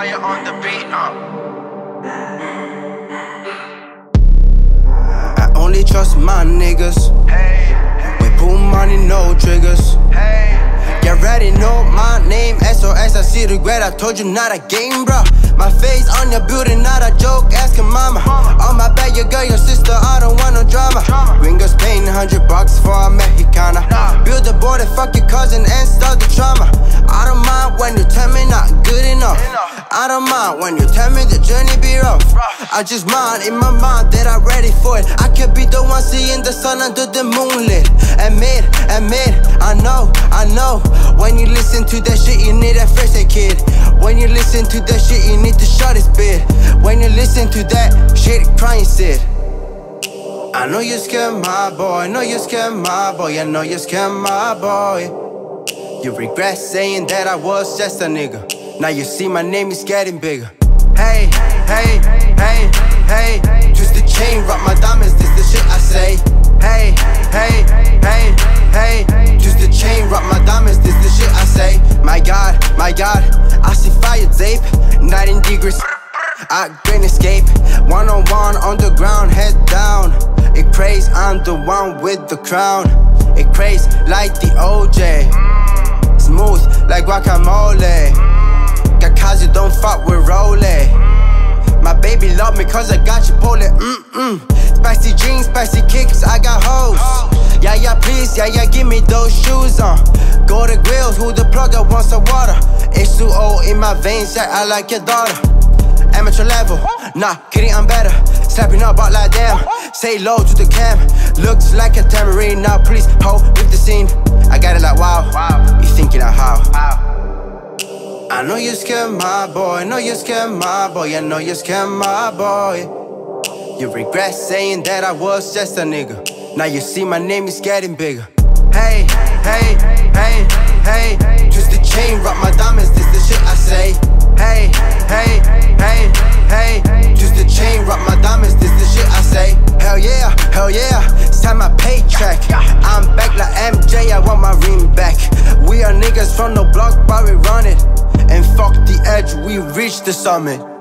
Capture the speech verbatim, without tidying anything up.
fire on the beat, uh. I only trust my niggas. Hey, hey. We pull money, no triggers. Hey, Get ready, know my name. S O S, I see regret. I told you not a game, bro. My face on your building, not a joke. Asking mama. On my bed, your girl, your sister. I don't want no drama. Gringos paying hundred bucks for a Mexicana. Build a border, fuck your cousin and start the trauma. I don't mind when you tell me not good enough. I don't mind when you tell me the journey be rough. I just mind in my mind that I'm ready for it. I could be the one seeing the sun under the moonlit. Admit, admit, I know, I know. When you listen to that shit, you need that first aid kid. When you listen to that shit, you need to shut his bit. When you listen to that shit, crying Sid. I know you scared my boy, I know you scared my boy, I know you scared my boy. You regret saying that I was just a nigga. Now you see my name is getting bigger. Hey, hey, hey, hey, twist the chain, rock my diamonds, this the shit I say. Hey, hey, hey, hey, twist the chain, rock my diamonds, this the shit I say. My God, my God, I see fire, Zape, nineteen degrees. I can't escape, one on one on the ground, head down. It prays, I'm the one with the crown. It prays like the O J, smooth like guacamole. Got cause you don't fuck with Rollie. My baby love me cause I got Chipotle. Mm-mm. Spicy jeans, spicy kicks, I got hoes. Yeah, yeah, please, yeah, yeah, give me those shoes on. Go to grills, who the plug, I want some water. H two O in my veins, yeah, I like your daughter. Amateur level, nah, kidding, I'm better. Slapping up out like damn. Say low to the cam, looks like a tambourine. Now please, hold with the scene. I got it like wow, wow. You thinking of how? How? I know you scared my boy, I know you scared my boy, I know you scared my boy. You regret saying that I was just a nigga. Now you see my name is getting bigger. Hey, hey, hey, hey, twist the chain, rock my diamonds, this the shit I say. Hey, hey, hey, hey, twist the chain, rock my diamonds, this the shit I say. Hell yeah, hell yeah, it's time my paycheck. I'm back like M J, I want my ring back. We are niggas from the block, but we run it. And fuck the edge, we reached the summit.